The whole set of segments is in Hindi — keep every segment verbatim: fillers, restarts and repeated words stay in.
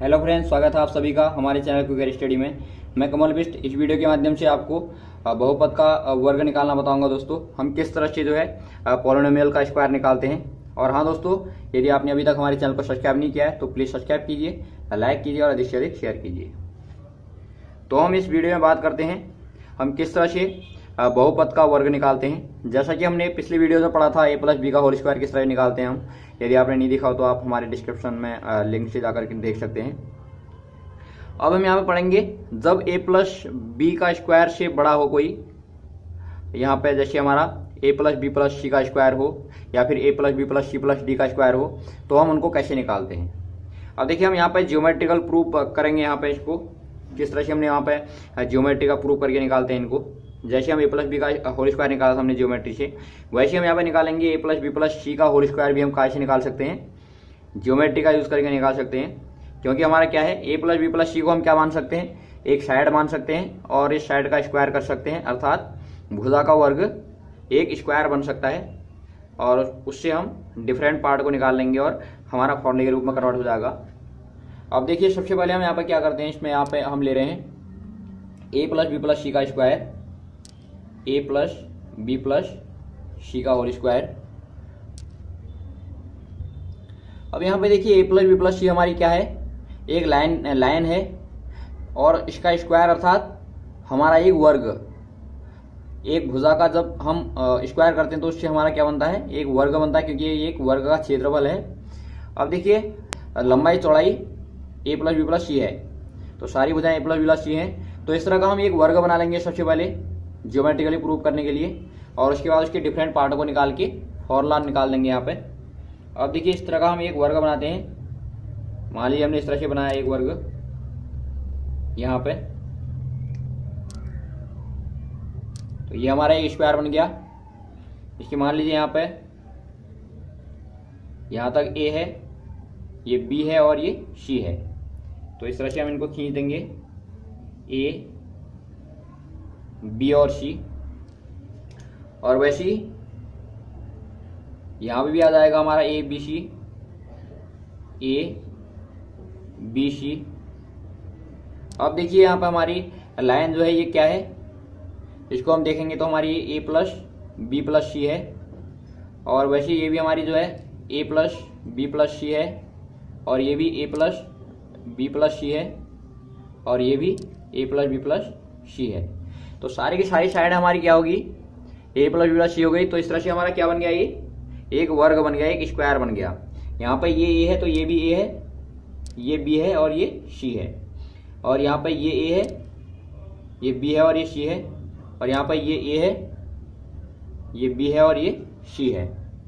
हेलो फ्रेंड्स, स्वागत है आप सभी का हमारे चैनल क्विकर स्टडी में। मैं कमल बिष्ट इस वीडियो के माध्यम से आपको बहुपद का वर्ग निकालना बताऊंगा। दोस्तों, हम किस तरह से जो है पॉलिनोमियल का स्क्वायर निकालते हैं। और हाँ दोस्तों, यदि आपने अभी तक हमारे चैनल को सब्सक्राइब नहीं किया है तो प्लीज सब्सक्राइब कीजिए, लाइक कीजिए और अधिक से अधिक शेयर कीजिए। तो हम इस वीडियो में बात करते हैं हम किस तरह से बहुपद का वर्ग निकालते हैं। जैसा कि हमने पिछली वीडियो में पढ़ा था ए प्लस बी का होल स्क्वायर किस तरह निकालते हैं हम। यदि आपने नहीं देखा हो तो आप हमारे डिस्क्रिप्शन में लिंक से जाकर के देख सकते हैं। अब हम यहाँ पे पढ़ेंगे जब ए प्लस बी का स्क्वायर से बड़ा हो कोई, यहाँ पे जैसे हमारा A plus B plus C का स्क्वायर हो या फिर A plus B plus C plus D का स्क्वायर हो, तो हम उनको कैसे निकालते हैं। अब देखिए, हम यहाँ पे ज्योमेट्रिकल प्रूफ करेंगे। यहाँ पे इसको किस तरह से हमने यहाँ पे ज्योमेट्री का प्रूफ करके निकालते हैं इनको। जैसे हम ए प्लस बी का होल स्क्वायर निकाला था हमने ज्योमेट्री से, वैसे हम यहाँ पे निकालेंगे A plus B plus C का होल स्क्वायर भी हम कैसे निकाल सकते हैं, ज्योमेट्री का यूज करके निकाल सकते हैं। क्योंकि हमारा क्या है, A plus B plus C को हम क्या मान सकते हैं, एक साइड मान सकते हैं और इस साइड का स्क्वायर कर सकते हैं, अर्थात भुजा का वर्ग एक स्क्वायर बन सकता है। और उससे हम डिफरेंट पार्ट को निकाल लेंगे और हमारा फॉर्मूले के रूप में कन्वर्ट हो जाएगा। अब देखिए, सबसे पहले हम यहाँ पे क्या करते हैं, इसमें यहाँ पे हम ले रहे हैं A plus B plus C का square, A plus B plus C का होल स्क्वायर। अब यहाँ पे देखिए, A plus B plus C हमारी क्या है, एक लाइन लाइन है और इसका स्क्वायर अर्थात हमारा एक वर्ग, एक भुजा का जब हम स्क्वायर करते हैं तो उससे हमारा क्या बनता है, एक वर्ग बनता है, क्योंकि ये एक वर्ग का क्षेत्रफल है। अब देखिए, लंबाई चौड़ाई A plus B plus C है, तो सारी भुजाएं A plus B plus C हैं। तो इस तरह का हम एक वर्ग बना लेंगे सबसे पहले ज्योमेट्रिकली प्रूव करने के लिए, और उसके बाद उसके डिफरेंट पार्टों को निकाल के फॉर्मूला निकाल देंगे यहाँ पे। अब देखिए, इस तरह का हम एक वर्ग बनाते हैं। मान लीजिए हमने इस तरह से बनाया एक वर्ग यहाँ पे, तो ये हमारा एक स्क्वायर बन गया। इसकी मान लीजिए यहाँ पे यहाँ तक ए है, ये बी है और ये सी है। तो इस तरह से हम इनको खींच देंगे, ए बी और सी। और वैसे ही यहां पे भी आ जाएगा हमारा A B C, A B C. अब देखिए, यहाँ पे हमारी लाइन जो है ये क्या है, इसको हम देखेंगे तो हमारी A plus B plus C है। और वैसे ये भी हमारी जो है A plus B plus C है, और ये भी A plus B plus C है, और ये भी A plus B plus C है। तो सारी की सारी साइड हमारी क्या होगी, A plus B plus C हो गई। तो इस तरह से हमारा क्या बन गया, ये एक वर्ग बन गया, एक स्क्वायर बन गया। यहाँ पे ये ए है तो ये भी ए है, ये बी है और ये सी है। और यहाँ पे ये ए है, ये बी है और ये सी है। और यहाँ पे ये ए है, ये बी है और ये सी है।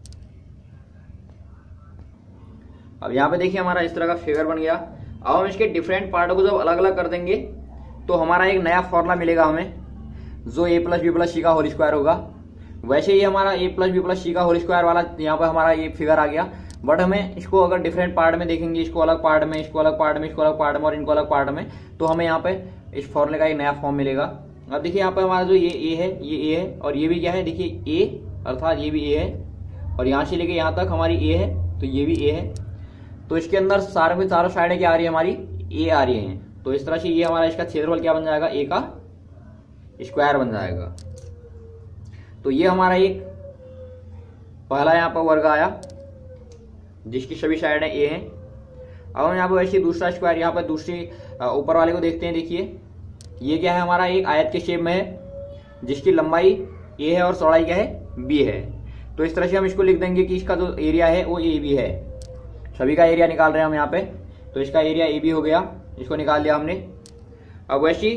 अब यहाँ पे देखिए, हमारा इस तरह का फिगर बन गया। अब हम इसके डिफरेंट पार्टों को जब अलग अलग कर देंगे तो हमारा एक नया फॉर्मूला मिलेगा हमें, जो A plus B plus C का होल स्क्वायर होगा। वैसे ही हमारा A plus B plus C का होल स्क्वायर वाला यहाँ पे हमारा ये फिगर आ गया। बट हमें इसको अगर डिफरेंट पार्ट में देखेंगे, इसको अलग पार्ट में, इसको अलग पार्ट में, इसको अलग पार्ट में और इनको अलग पार्ट में, तो हमें यहाँ पे इस फॉर्मूले का एक नया फॉर्म मिलेगा। अब देखिए, यहाँ पे हमारा जो ये ए है, ये ए है और ये भी क्या है, देखिए ए अर्थात ये भी ए है। और यहाँ से लेके यहाँ तक हमारी ए है, तो ये भी ए है। तो इसके अंदर सारे में चारों साइडें क्या आ रही है, हमारी ए आ रही है। तो इस तरह से ये हमारा इसका क्षेत्रफल क्या बन जाएगा, ए का स्क्वायर बन जाएगा। तो ये हमारा एक पहला यहाँ पर वर्ग आया जिसकी सभी साइडें ए हैं। अब हम यहाँ पर वैसे दूसरा स्क्वायर, यहाँ पर दूसरी ऊपर वाले को देखते हैं। देखिए, ये क्या है, हमारा एक आयत के शेप में है जिसकी लंबाई ए है और चौड़ाई क्या है, बी है। तो इस तरह से हम इसको लिख देंगे कि इसका जो एरिया है वो ए बी है। सभी का एरिया निकाल रहे हैं हम यहाँ पे, तो इसका एरिया ए बी हो गया, इसको निकाल लिया हमने। अब वैसे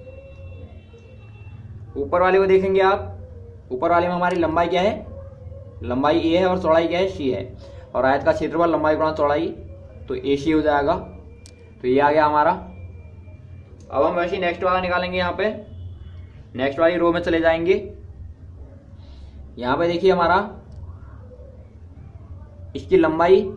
ऊपर वाले को देखेंगे आप, ऊपर वाले में हमारी लंबाई क्या है, लंबाई ए है और चौड़ाई क्या है, सी है। और आयत का क्षेत्रफल लंबाई गुणा चौड़ाई, तो ए सी हो जाएगा। तो ये आ गया हमारा। अब हम वैसे नेक्स्ट वाला निकालेंगे। यहाँ पे नेक्स्ट वाली रो में चले जाएंगे। यहाँ पे देखिए, हमारा इसकी लंबाई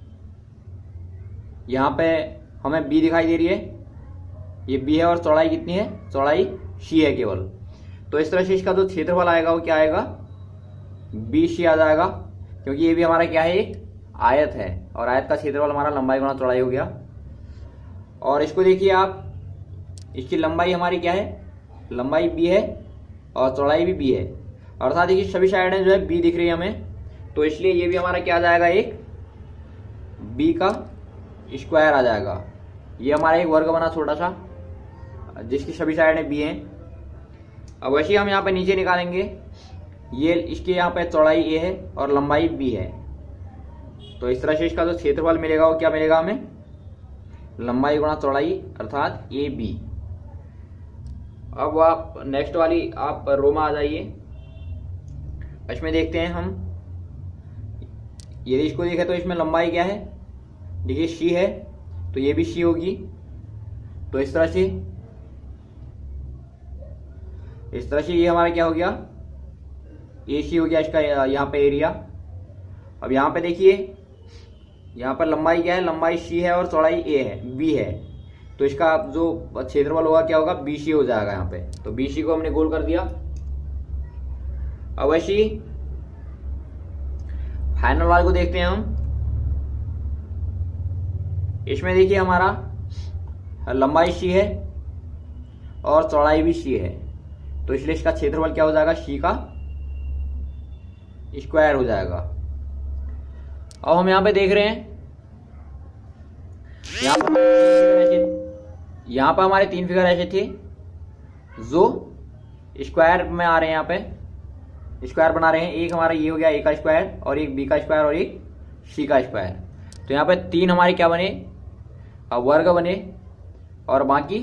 यहाँ पे हमें बी दिखाई दे रही है, ये बी है और चौड़ाई कितनी है, चौड़ाई सी है केवल। तो इस तरह से इसका जो क्षेत्रफल आएगा वो क्या आएगा, बी सी आ जाएगा, क्योंकि ये भी हमारा क्या है, एक आयत है और आयत का क्षेत्रफल हमारा लंबाई गुणा चौड़ाई हो गया। और इसको देखिए आप, इसकी लंबाई हमारी क्या है, लंबाई बी है और चौड़ाई भी बी है, अर्थात देखिए सभी साइडें जो है बी दिख रही है हमें, तो इसलिए ये भी हमारा क्या आ जाएगा, एक बी का स्क्वायर आ जाएगा। ये हमारा एक वर्ग बना छोटा सा जिसकी सभी साइडें बी हैं। अब वैसे हम यहाँ पे नीचे निकालेंगे, ये इसके यहाँ पे चौड़ाई ए है और लंबाई बी है, तो इस तरह से इसका जो क्षेत्रफल मिलेगा वो क्या मिलेगा हमें, लंबाई गुणा चौड़ाई अर्थात ए बी। अब आप नेक्स्ट वाली आप रो में आ जाइए, इसमें देखते हैं हम, यदि इसको देखें तो इसमें लंबाई क्या है, देखिए सी है, तो ये भी सी होगी, तो इस तरह से इस तरह से ये हमारा क्या हो गया, ए सी हो गया इसका यहाँ पे एरिया। अब यहाँ पे देखिए, यहाँ पर लंबाई क्या है, लंबाई सी है और चौड़ाई ए है, बी है, तो इसका जो क्षेत्रफल होगा क्या होगा, बी सी हो जाएगा यहाँ पे, तो बी सी को हमने गोल कर दिया। अब ऐसी फाइनल वाले को देखते हैं हम, इसमें देखिए हमारा लंबाई सी है और चौड़ाई भी सी है, तो इसलिए इसका क्षेत्रफल क्या हो जाएगा, सी का स्क्वायर हो जाएगा। अब हम यहां पे देख रहे हैं, यहां पर यहां पर हमारे तीन फिगर ऐसे थे जो स्क्वायर में आ रहे हैं, यहां पे स्क्वायर बना रहे हैं। एक हमारा ये हो गया ए का स्क्वायर और एक बी का स्क्वायर और एक सी का स्क्वायर, तो यहाँ पे तीन हमारे क्या बने, वर्ग बने, और बाकी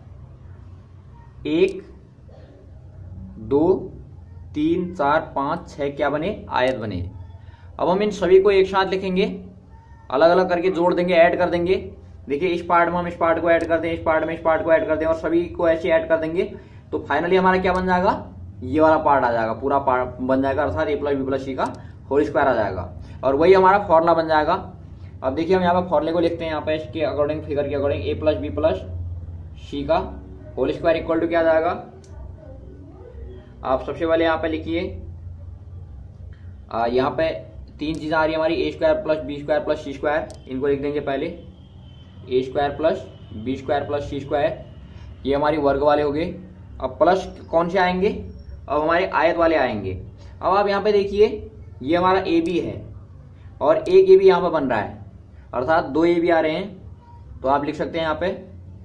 एक दो तीन चार पाँच छः क्या बने, आयत बने। अब हम इन सभी को एक साथ लिखेंगे, अलग अलग करके जोड़ देंगे, ऐड कर देंगे। देखिए इस पार्ट में हम इस पार्ट को ऐड कर दें, इस पार्ट में इस पार्ट को ऐड कर दें, और सभी को ऐसे ऐड कर देंगे, तो फाइनली हमारा क्या बन जाएगा, ये वाला पार्ट आ जाएगा, पूरा पार्ट बन जाएगा, अर्थात A plus B plus C का होल स्क्वायर आ जाएगा, और वही हमारा फॉर्मूला बन जाएगा। अब देखिए हम यहाँ पे फॉर्मूले को लिखते हैं, यहाँ पे इसके अकॉर्डिंग, फिगर के according, A plus B plus C का होल स्क्वायर इक्वल टू क्या आ जाएगा, आप सबसे पहले यहाँ पे लिखिए, यहाँ पे तीन चीजें आ रही है हमारी, A square plus B square plus C square, इनको लिख देंगे पहले, A square plus B square plus C square, ये हमारी वर्ग वाले हो गए। अब प्लस कौन से आएंगे, अब हमारे आयत वाले आएंगे। अब आप यहाँ पे देखिए, ये हमारा ए बी है और एक ए बी यहाँ पे बन रहा है, अर्थात दो ए बी आ रहे हैं, तो आप लिख सकते हैं यहाँ पे,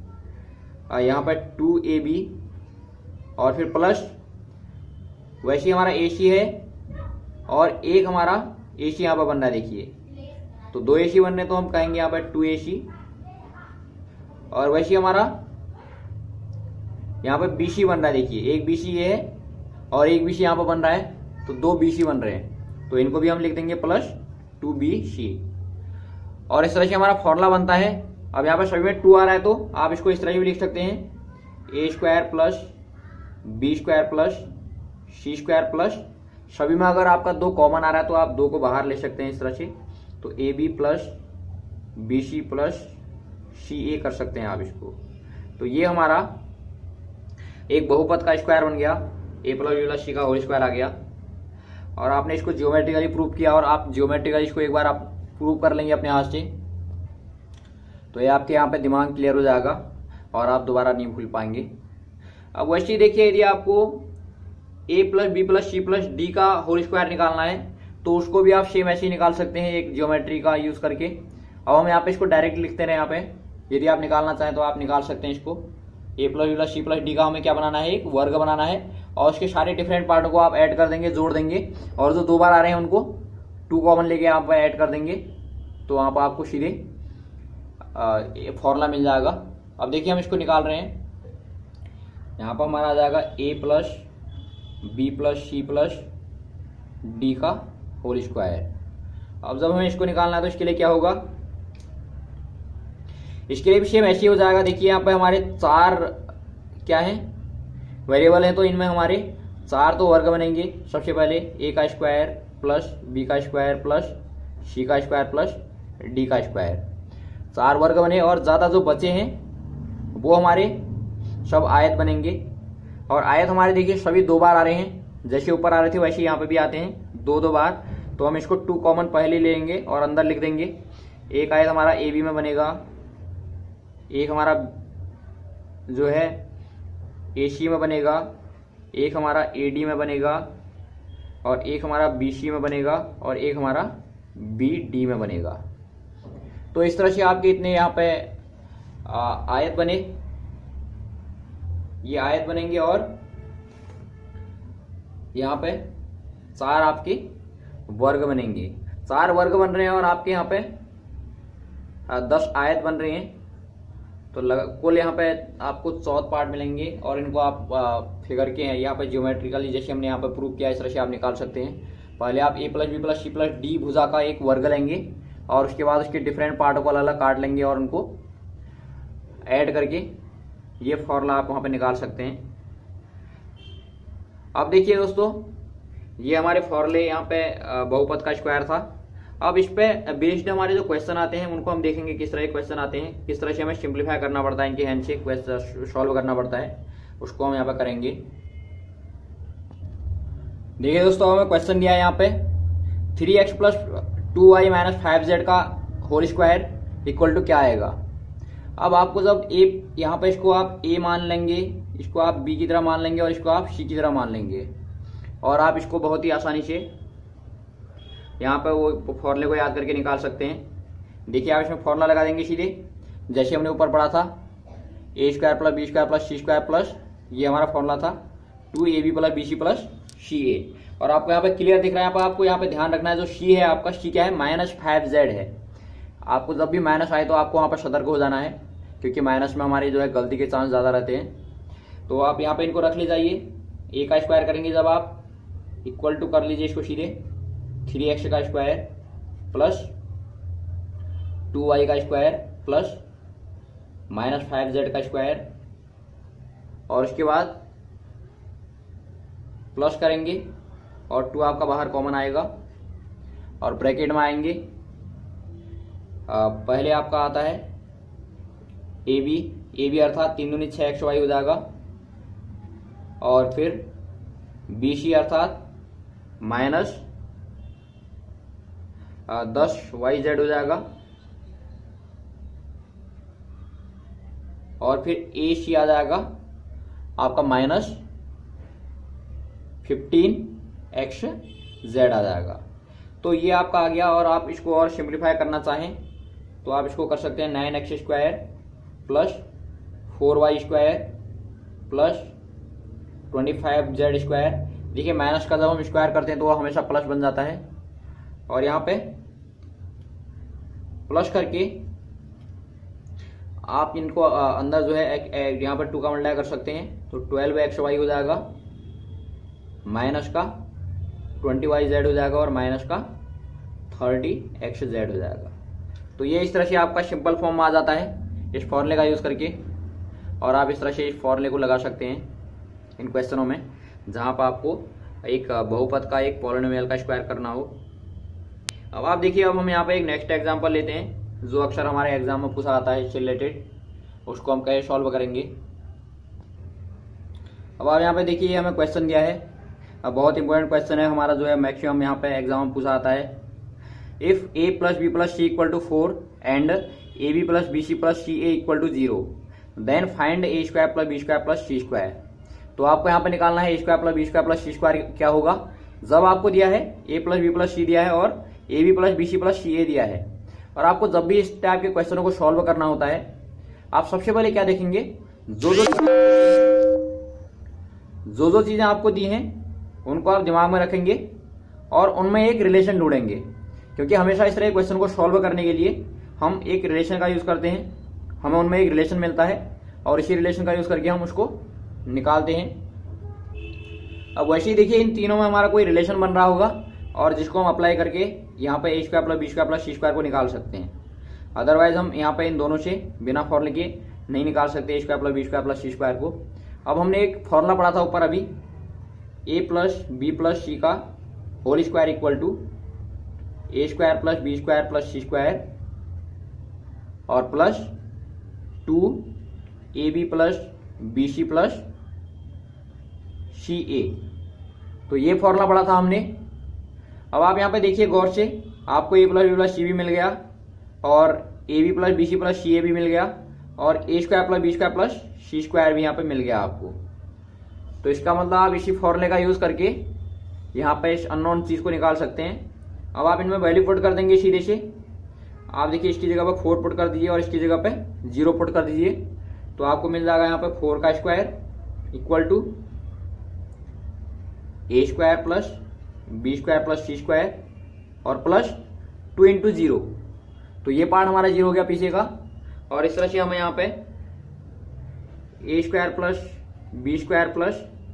यहाँ पे टू ए बी और फिर प्लस, वैसे ही हमारा ए सी है और एक हमारा ए सी यहाँ पर बन रहा है, देखिए, तो दो ए सी बन रहे, तो हम कहेंगे यहाँ पर टू ए सी, और वैसे ही हमारा यहाँ पे बी सी बन रहा है, देखिए एक बी सी ये है और एक बी सी यहाँ पर बन रहा है, तो दो बी सी बन रहे हैं, तो इनको भी हम लिख देंगे प्लस टू बी सी, और इस तरह से हमारा फॉर्मूला बनता है। अब यहाँ पर सभी में टू आ रहा है, तो आप इसको इस तरह से भी लिख सकते हैं, A square plus B square plus C square plus, सभी में अगर आपका दो कॉमन आ रहा है तो आप दो को बाहर ले सकते हैं इस तरह से, तो A B plus B C plus C A कर सकते हैं आप इसको। तो ये हमारा एक बहुपद का स्क्वायर बन गया, A plus B plus C का होल स्क्वायर आ गया, और आपने इसको जियोमेट्रिकली प्रूव किया, और आप जियोमेट्रिकली इसको एक बार आप प्रूव कर लेंगे अपने हाथ से, तो ये आपके यहाँ पे दिमाग क्लियर हो जाएगा और आप दोबारा नहीं भूल पाएंगे। अब वैसे ही देखिए, यदि आपको A plus B plus C plus D का होल स्क्वायर निकालना है, तो उसको भी आप सेम ऐसे ही निकाल सकते हैं, एक ज्योमेट्री का यूज करके। अब हम यहाँ पे इसको डायरेक्ट लिखते रहे, यहाँ पे यदि आप निकालना चाहें तो आप निकाल सकते हैं इसको। A plus B plus C plus D का हमें क्या बनाना है, एक वर्ग बनाना है, और उसके सारे डिफरेंट पार्टों को आप ऐड कर देंगे, जोड़ देंगे, और जो दो बार आ रहे हैं उनको टू कॉमन लेके यहाँ पर ऐड कर देंगे, तो वहाँ पर आपको सीधे फॉर्मूला मिल जाएगा। अब देखिए हम इसको निकाल रहे हैं, यहाँ पर हमारा आ जाएगा A plus B plus C plus D का होल स्क्वायर। अब जब हमें इसको निकालना है तो इसके लिए क्या होगा, इसके लिए भी सेम ऐसे ही हो जाएगा। देखिए यहाँ पे हमारे चार क्या है, वेरिएबल हैं, तो इनमें हमारे चार तो वर्ग बनेंगे। सबसे पहले ए का स्क्वायर प्लस बी का स्क्वायर प्लस सी का स्क्वायर प्लस डी का स्क्वायर, चार वर्ग बने, और ज़्यादा जो बचे हैं वो हमारे सब आयत बनेंगे। और आयत हमारे देखिए सभी दो बार आ रहे हैं, जैसे ऊपर आ रहे थे वैसे यहाँ पे भी आते हैं दो दो बार, तो हम इसको टू कॉमन पहले लेंगे और अंदर लिख देंगे। एक आयत हमारा ए बी में बनेगा, एक हमारा जो है ए सी में बनेगा, एक हमारा ए डी में बनेगा, और एक हमारा बी सी में बनेगा, और एक हमारा बी डी में बनेगा। तो इस तरह से आपके इतने यहाँ पे आयत बने, ये आयत बनेंगे, और यहाँ पे चार आपके वर्ग बनेंगे। चार वर्ग बन रहे हैं और आपके यहाँ पे दस आयत बन रहे हैं। तो कुल यहाँ पे आपको चौदह पार्ट मिलेंगे, और इनको आप फिगर के हैं यहाँ पे ज्योमेट्रिकली जैसे हमने यहाँ पे प्रूव किया इस तरह से आप निकाल सकते हैं। पहले आप A plus B plus C plus D भुजा का एक वर्ग लेंगे, और उसके बाद उसके डिफरेंट पार्टों को अलग अलग काट लेंगे और उनको ऐड करके ये फॉर्मूला आप वहाँ पे निकाल सकते हैं। अब देखिए दोस्तों, ये हमारे फॉर्मूले यहाँ पे बहुपद का स्क्वायर था। अब इस पे बेस्ड हमारे जो क्वेश्चन आते हैं उनको हम देखेंगे किस तरह के क्वेश्चन आते हैं, किस तरह से हमें सिंप्लीफाई करना पड़ता है, इनके हैंड से क्वेश्चन सॉल्व करना पड़ता है, उसको हम यहाँ पे करेंगे। देखिए दोस्तों, हमें क्वेश्चन दिया है यहाँ पे three X plus two Y minus five Z का होल स्क्वायर इक्वल टू क्या आएगा। अब आपको जब ए यहाँ पे इसको आप ए मान लेंगे, इसको आप बी की तरह मान लेंगे, और इसको आप सी की तरह मान लेंगे, और आप इसको बहुत ही आसानी से यहाँ पे वो फॉर्मूले को याद करके निकाल सकते हैं। देखिए, आप इसमें फॉर्मूला लगा देंगे सीधे, जैसे हमने ऊपर पढ़ा था A square plus B square plus C square plus, ये हमारा फॉर्मूला था two A B plus B C plus C A. और आपको यहाँ पे क्लियर दिख रहा है, यहाँ पर आपको यहाँ पे ध्यान रखना है, जो सी है आपका, सी क्या है, माइनस फाइव जेड है। आपको जब भी माइनस आए तो आपको वहाँ पर सतर्क हो जाना है, क्योंकि माइनस में हमारे जो है गलती के चांस ज़्यादा रहते हैं। तो आप यहाँ पे इनको रख ले जाइए, ए का स्क्वायर करेंगे जब आप, इक्वल टू कर लीजिए इसको सीधे थ्री एक्स का स्क्वायर प्लस टू वाई का square plus minus five Z का स्क्वायर, और उसके बाद प्लस करेंगे, और टू आपका बाहर कॉमन आएगा, और ब्रैकेट में आएंगे। आ, पहले आपका आता है ए बी, ए बी अर्थात तीन दूनी छः एक्स वाई हो जाएगा, और फिर बी सी अर्थात माइनस दस वाई जेड हो जाएगा, और फिर ए सी आ जाएगा आपका माइनस फिफ्टीन एक्स जेड आ जाएगा। तो ये आपका आ गया, और आप इसको और सिंप्लीफाई करना चाहें तो आप इसको कर सकते हैं nine X square plus four Y square plus twenty five Z square. देखिए, माइनस का जब हम स्क्वायर करते हैं तो वो हमेशा प्लस बन जाता है, और यहाँ पे प्लस करके आप इनको अंदर जो है यहाँ पर टू का मल्टीप्लाई कर सकते हैं, तो ट्वेल्व एक्स वाई हो जाएगा, माइनस का ट्वेंटी वाई जेड हो जाएगा, और माइनस का थर्टी एक्स जेड हो जाएगा। तो ये इस तरह से आपका सिंपल फॉर्म आ जाता है इस फॉर्मूले का यूज़ करके, और आप इस तरह से इस फॉर्मूले को लगा सकते हैं इन क्वेश्चनों में, जहाँ पर आपको एक बहुपद का एक पॉलिनोमियल का स्क्वायर करना हो। अब आप देखिए, अब हम यहाँ पे एक नेक्स्ट एग्जांपल लेते हैं जो अक्सर हमारे एग्जाम में पूछा आता है इससे रिलेटेड, उसको हम कैसे सॉल्व करेंगे। अब आप यहाँ पे देखिए, हमें क्वेश्चन दिया है, अब बहुत इंपॉर्टेंट क्वेश्चन है हमारा, जो है मैक्सिमम यहाँ पे एग्जाम में पूछा आता है। If A plus B plus C equal to four and A B plus B C plus C A equal to zero, then find A square plus B square plus C square. तो आपको यहाँ पे निकालना है A square plus B square plus C square क्या होगा। जब आपको दिया है A plus B plus C दिया है और A B plus B C plus C ए दिया है, और आपको जब भी इस टाइप के क्वेश्चनों को सॉल्व करना होता है, आप सबसे पहले क्या देखेंगे, जो जो जो जो चीजें आपको दी हैं उनको आप दिमाग में रखेंगे और उनमें एक रिलेशन ढूंढेंगे, क्योंकि हमेशा इस तरह क्वेश्चन को सॉल्व करने के लिए हम एक रिलेशन का यूज करते हैं, हमें उनमें एक रिलेशन मिलता है और इसी रिलेशन का यूज करके हम उसको निकालते हैं। अब वैसे ही देखिए, इन तीनों में हमारा कोई रिलेशन बन रहा होगा और जिसको हम अप्लाई करके यहाँ पे A square plus B square plus C square को निकाल सकते हैं। अदरवाइज हम यहाँ पे इन दोनों से बिना फॉर्मूले के नहीं निकाल सकते A square plus B square plus C square को। अब हमने एक फॉर्मूला पढ़ा था ऊपर अभी, A plus B plus C का whole square equal to A square plus B square plus C square और plus two A B plus B C plus C A. तो ये फॉर्मूला पढ़ा था हमने। अब आप यहाँ पे देखिए गौर से, आपको A plus B plus C भी मिल गया और A B plus B C plus C A भी मिल गया, और A square plus B square plus C square भी यहाँ पे मिल गया आपको। तो इसका मतलब आप इसी फॉर्मूले का यूज करके यहाँ पे इस अननोन चीज को निकाल सकते हैं। अब आप इनमें वैल्यू पुट कर देंगे सीधे से। आप देखिए इसकी जगह पर फोर पुट कर दीजिए और इसकी जगह पे जीरो पुट कर दीजिए, तो आपको मिल जाएगा यहाँ पे फोर का square equal to A square plus B square plus C square और प्लस टू इंटू जीरो। तो ये पार्ट हमारा जीरो हो गया पीछे का। और इस तरह से हमें यहाँ पे A square plus B square plus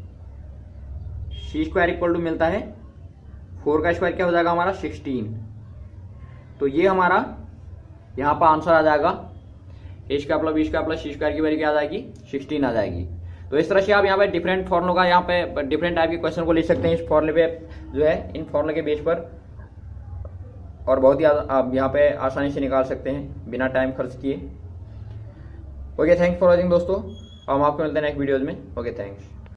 C square equal to मिलता है फोर का स्क्वायर क्या हो जाएगा हमारा सिक्सटीन। तो ये हमारा यहाँ पर आंसर आ जाएगा A square plus B square plus C square की वैल्यू क्या आ जाएगी सिक्सटीन आ जाएगी। तो इस तरह से आप यहाँ पे डिफरेंट फॉर्मुलों का यहाँ पे डिफरेंट टाइप के क्वेश्चन को लिख सकते हैं इस फॉर्मूले पे जो है, इन फॉर्मूले के बेस पर, और बहुत ही आप यहाँ पे आसानी से निकाल सकते हैं बिना टाइम खर्च किए। ओके, थैंक्स फॉर वॉचिंग दोस्तों। हम आपको मिलते हैं नेक्स्ट वीडियोज में। Okay, thanks.